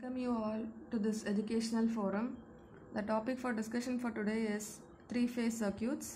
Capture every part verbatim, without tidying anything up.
Welcome you all to this educational forum. The topic for discussion for today is three-phase circuits.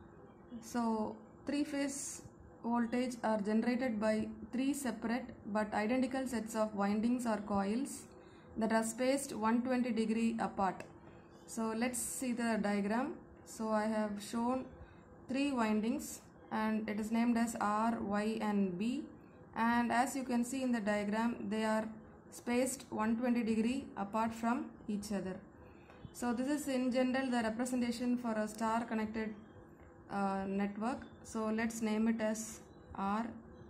So, three-phase voltage are generated by three separate but identical sets of windings or coils that are spaced one hundred twenty degree apart. So, let's see the diagram. So, I have shown three windings and it is named as R, Y and B, and as you can see in the diagram they are spaced one hundred twenty degree apart from each other. So this is in general the representation for a star connected uh, network. So let's name it as R,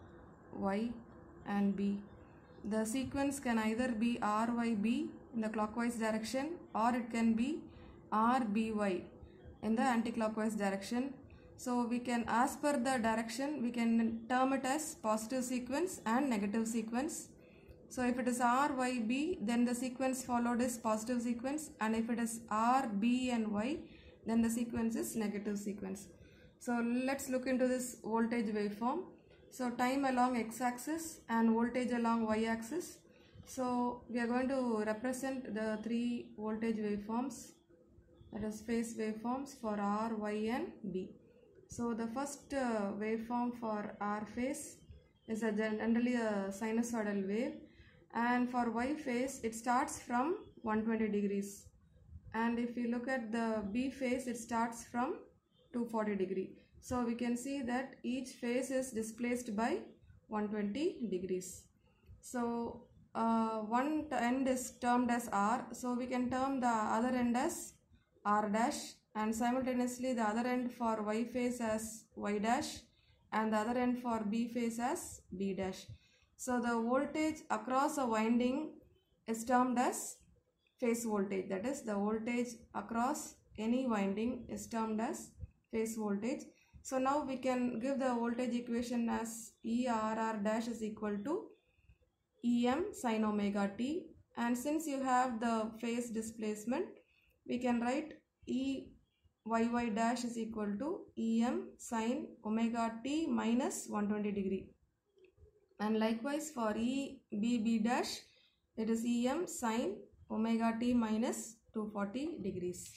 Y and B. The sequence can either be R Y B in the clockwise direction or it can be R B Y in the anti-clockwise direction. So we can, as per the direction, we can term it as positive sequence and negative sequence. So if it is R Y B, then the sequence followed is positive sequence, and if it is R B and Y, then the sequence is negative sequence. So let's look into this voltage waveform. So time along x-axis and voltage along y-axis. So we are going to represent the three voltage waveforms, that is phase waveforms for R, Y and B. So the first uh, waveform for R phase is a generally a sinusoidal wave, and for Y phase it starts from one hundred twenty degrees, and if you look at the B phase it starts from two hundred forty degree. So we can see that each phase is displaced by one hundred twenty degrees. So uh, one end is termed as R, so we can term the other end as R dash, and simultaneously the other end for Y phase as Y dash and the other end for B phase as B dash. So the voltage across a winding is termed as phase voltage, that is the voltage across any winding is termed as phase voltage. So now we can give the voltage equation as E R R dash is equal to E M sin omega t, and since you have the phase displacement we can write E Y Y dash is equal to E M sin omega t minus one hundred twenty degree, and likewise for E B B dash it is E M sin omega t minus two hundred forty degrees.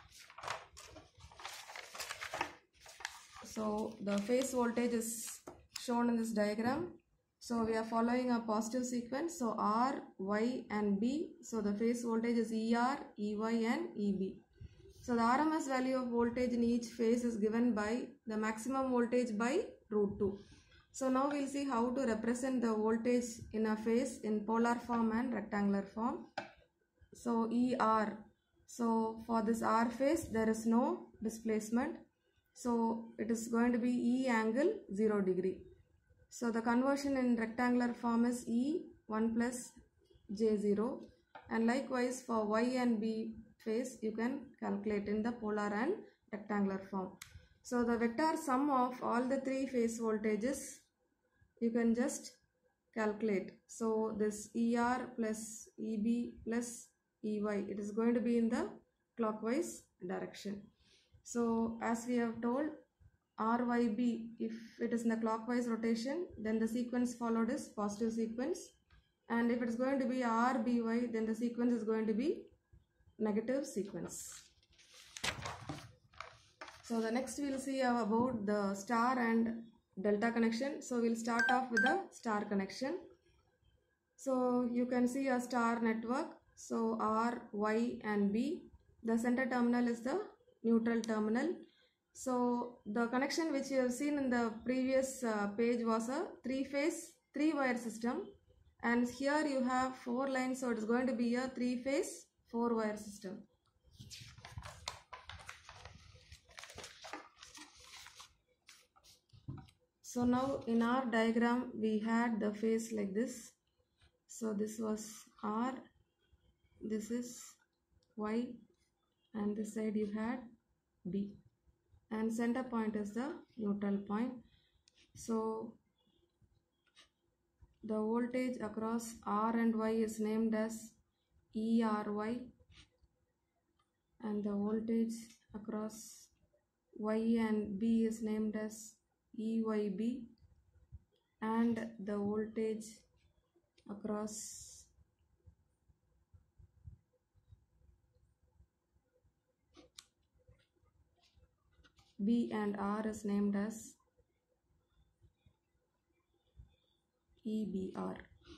So the phase voltage is shown in this diagram. So we are following a positive sequence, so R, Y and B. So the phase voltage is E R, E Y and E B. So the R M S value of voltage in each phase is given by the maximum voltage by root two. So now we'll see how to represent the voltage in a phase in polar form and rectangular form. So E R, so for this R phase there is no displacement, so it is going to be E angle zero degree. So the conversion in rectangular form is E one plus J zero, and likewise for Y and B phase you can calculate in the polar and rectangular form. So the vector sum of all the three phase voltages you can just calculate. So this E R plus E B plus E Y, it is going to be in the clockwise direction. So as we have told, R Y B, if it is in the clockwise rotation, then the sequence followed is positive sequence, and if it is going to be R B Y, then the sequence is going to be negative sequence. So the next we will see about the star and delta connection. So we'll start off with the star connection. So you can see a star network, so R, Y and B. The center terminal is the neutral terminal. So the connection which you have seen in the previous uh, page was a three phase three wire system, and here you have four lines, so it is going to be a three phase four wire system. So now in our diagram we had the phase like this. So this was R, this is Y, and this side you had B, and center point is the neutral point. So the voltage across R and Y is named as E R Y, and the voltage across Y and B is named as E Y B, and the voltage across B and R is named as E B R.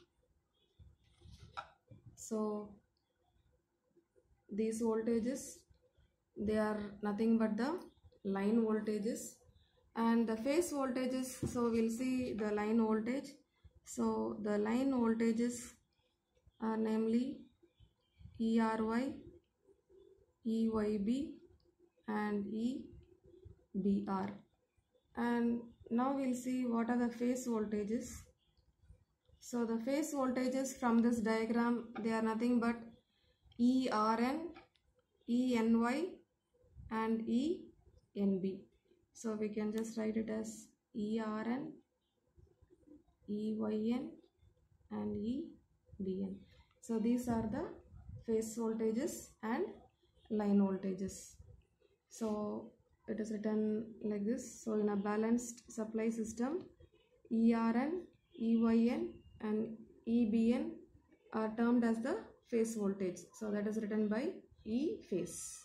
So these voltages, they are nothing but the line voltages, and the phase voltages, so we'll see the line voltage. So the line voltages are namely E R Y, E Y B and E B R. And now we'll see what are the phase voltages. So the phase voltages from this diagram, they are nothing but E R N, E N Y and E N B. So we can just write it as E R N, E Y N and E B N. So these are the phase voltages and line voltages. So it is written like this. So in a balanced supply system, E R N, E Y N and E B N are termed as the phase voltage. So that is written by E phase.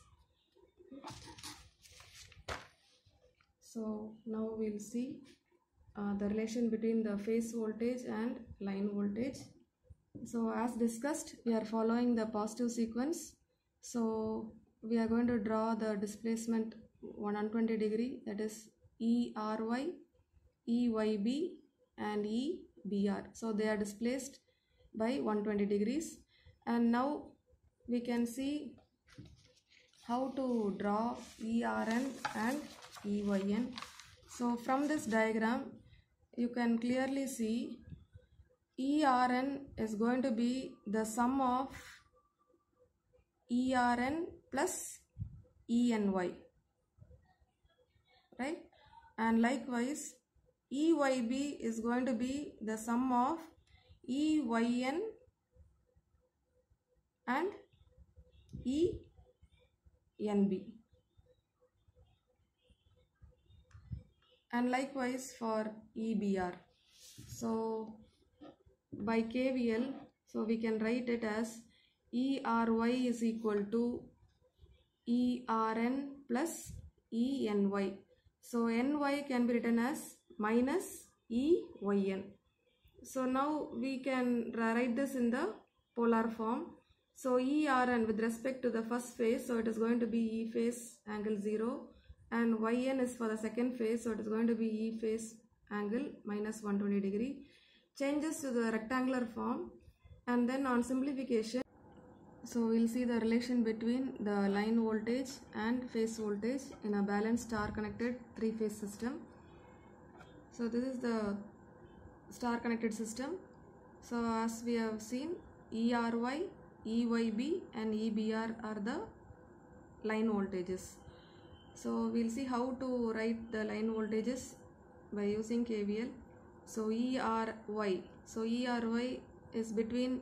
So now we'll see uh, the relation between the phase voltage and line voltage. So as discussed, we are following the positive sequence. So we are going to draw the displacement one hundred twenty degree, that is E R Y, E Y B and E B R. So they are displaced by one hundred twenty degrees. And now we can see how to draw E R N and E Y N. So from this diagram, you can clearly see E R N is going to be the sum of E R N plus E N Y, right? And likewise, E Y B is going to be the sum of E Y N and E N B. And likewise for E B R. So by K V L, so we can write it as E R Y is equal to E R N plus E N Y. So N Y can be written as minus E Y N. So now we can write this in the polar form. So E R N with respect to the first phase, so it is going to be E phase angle zero, and Y N is for the second phase, so it is going to be E phase angle minus one hundred twenty degree. Changes to the rectangular form, and then on simplification, so we'll see the relation between the line voltage and phase voltage in a balanced star connected three phase system. So this is the star connected system. So as we have seen, E R Y, E Y B and E B R are the line voltages. So we'll see how to write the line voltages by using K V L. So E R Y, so E R Y is between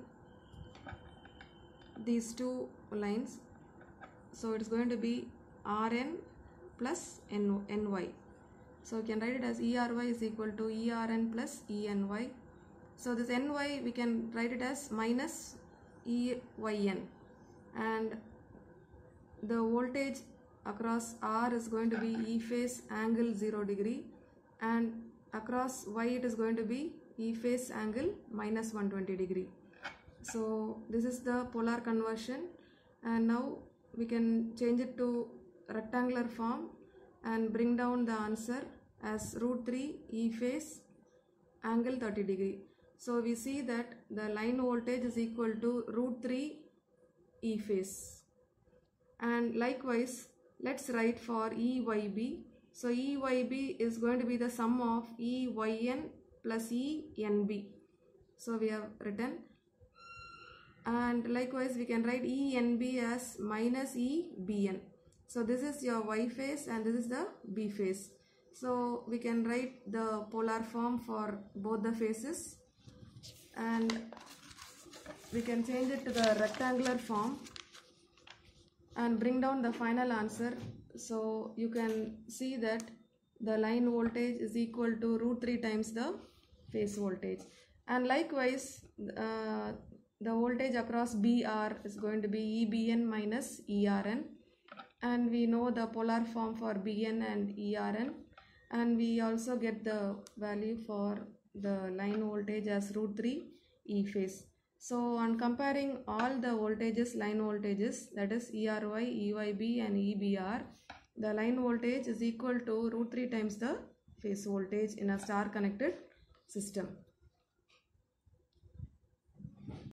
these two lines, so it's going to be R N plus N Y. So we can write it as E R Y is equal to E R N plus E N Y. So this N Y we can write it as minus E Y N, and the voltage across R is going to be E phase angle zero degree, and across Y it is going to be E phase angle minus one hundred twenty degree. So this is the polar conversion, and now we can change it to rectangular form and bring down the answer as root three E phase angle thirty degree. So we see that the line voltage is equal to root three E phase. And likewise, let's write for E Y B. So E Y B is going to be the sum of E Y N plus E N B. So we have written, and likewise we can write E N B as minus E B N. So this is your Y phase and this is the B phase. So we can write the polar form for both the phases, and we can change it to the rectangular form and bring down the final answer. So you can see that the line voltage is equal to root three times the phase voltage, and likewise uh, the voltage across B R is going to be E B N minus E R N. and we know the polar form for B N and E R N, and we also get the value for the line voltage as root three E phase. So on comparing all the voltages, line voltages, that is E R Y, E Y B and E B R, the line voltage is equal to root three times the phase voltage in a star connected system.